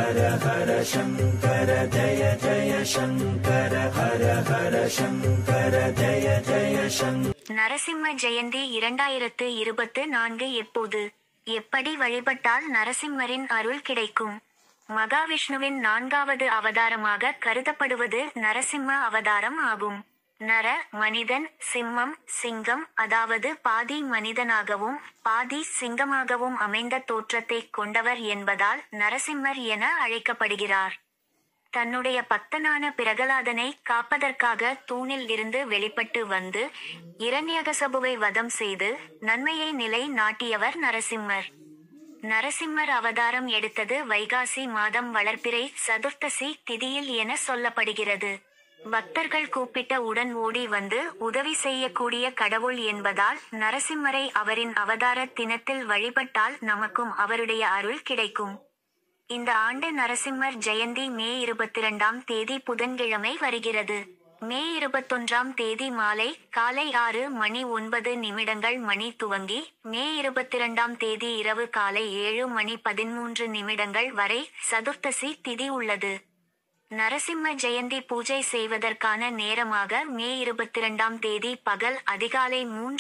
ஹர ஹர சங்கர ஜய ஜய சங்கர ஹர ஹர சங்கர ஜய ஜய சங்கர. நரசிம்ம ஜெயந்தி 2024 எப்போது, எப்படி வழிபட்டால் நரசிம்மரின் அருள் கிடைக்கும்? மகாவிஷ்ணுவின் 4வது அவதாரமாக கருதப்படுவது நரசிம்ம அவதாரம் ஆகும். நர, மனிதன், சிம்மம், சிங்கம், அதாவது பாதி மனிதனாகவும் பாதி சிங்கமாகவும் அமைந்த தோற்றத்தை கொண்டவர் என்பதால் நரசிம்மர் என அழைக்கப்படுகிறார். தன்னுடைய பக்தனான பிரகலாதனை காப்பதற்காக தூணில் இருந்து வெளிப்பட்டு வந்து இரண்யகசபுவை வதம் செய்து நன்மையை நிலை நாட்டியவர் நரசிம்மர். நரசிம்மர் அவதாரம் எடுத்தது வைகாசி மாதம் வளர்பிறை சதுர்த்தசி திதியில் என சொல்லப்படுகிறது. பக்தர்கள் கூப்பிட்ட உடன் ஓடி வந்து உதவி செய்யக்கூடிய கடவுள் என்பதால் நரசிம்மரை அவரின் அவதார தினத்தில் வழிபட்டால் நமக்கும் அவருடைய அருள் கிடைக்கும். இந்த ஆண்டு நரசிம்மர் ஜெயந்தி மே 22ஆம் தேதி புதன்கிழமை வருகிறது. மே 21ஆம் தேதி மாலை காலை 6:09 மணி துவங்கி மே 22ஆம் தேதி இரவு காலை 7:13 வரை சதுர்த்தசி திதி உள்ளது. நரசிம்ம ஜெயந்தி பூஜை செய்வதற்கான நேரமாக மே 22ஆம் தேதி பகல் அதிகாலை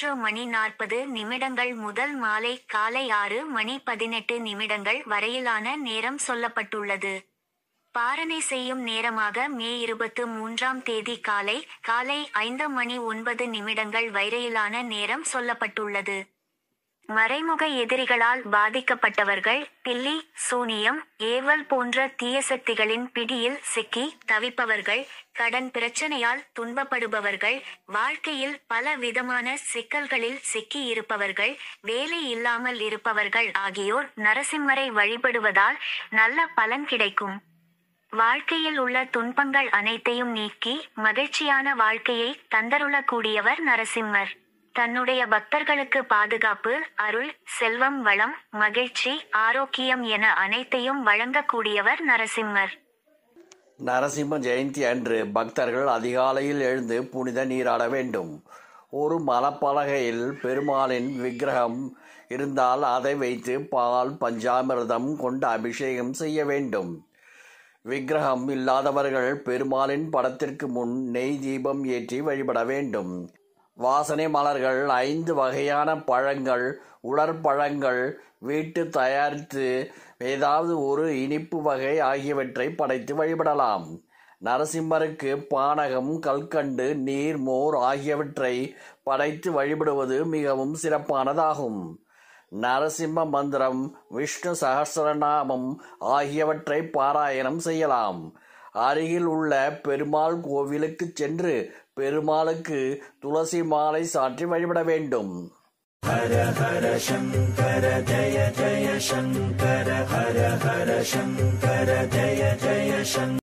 3:40 முதல் மாலை காலை 6:18 வரையிலான நேரம் சொல்லப்பட்டுள்ளது. பாரணை செய்யும் நேரமாக மே 23ஆம் தேதி காலை 5:09 வரையிலான நேரம் சொல்லப்பட்டுள்ளது. மறைமுக எதிரிகளால் பாதிக்கப்பட்டவர்கள், பில்லி, சூனியம், ஏவல் போன்ற தீய சக்திகளின் பிடியில் சிக்கி தவிப்பவர்கள், கடன் பிரச்சனையால் துன்பப்படுபவர்கள், வாழ்க்கையில் பல விதமான சிக்கல்களில் சிக்கி இருப்பவர்கள், வேலை இல்லாமல் இருப்பவர்கள் ஆகியோர் நரசிம்மரை வழிபடுவதால் நல்ல பலன் கிடைக்கும். வாழ்க்கையில் உள்ள துன்பங்கள் அனைத்தையும் நீக்கி மகிழ்ச்சியான வாழ்க்கையை தந்தருளக்கூடியவர் நரசிம்மர். தன்னுடைய பக்தர்களுக்கு பாதுகாப்பு, அருள், செல்வம், வளம், மகிழ்ச்சி, ஆரோக்கியம் என அனைத்தையும் வழங்கக்கூடியவர் நரசிம்மர். நரசிம்ம ஜெயந்தி அன்று பக்தர்கள் அதிகாலையில் எழுந்து புனித நீராட வேண்டும். ஒரு மலப்பலகையில் பெருமாளின் விக்கிரகம் இருந்தால் அதை வைத்து பால், பஞ்சாமிர்தம் கொண்டு அபிஷேகம் செய்ய வேண்டும். விக்கிரகம் இல்லாதவர்கள் பெருமாளின் படத்திற்கு முன் நெய் தீபம் ஏற்றி வழிபட வேண்டும். வாசனை மலர்கள், 5 வகையான பழங்கள், உலர்பழங்கள் வீட்டு தயாரித்து ஏதாவது ஒரு இனிப்பு வகை ஆகியவற்றை படைத்து வழிபடலாம். நரசிம்மருக்கு பானகம், கல்கண்டு, நீர், மோர் ஆகியவற்றை படைத்து வழிபடுவது மிகவும் சிறப்பானதாகும். நரசிம்ம மந்திரம், விஷ்ணு சகஸ்ரநாமம் ஆகியவற்றை பாராயணம் செய்யலாம். அருகில் உள்ள பெருமாள் கோவிலுக்கு சென்று பெருமாளுக்கு துளசி மாலை சாற்றி வழிபட வேண்டும். ஹர ஹர சங்கர ஜய ஜய சங்கர ஹர ஹர சங்கர ஜய ஜய சங்கர.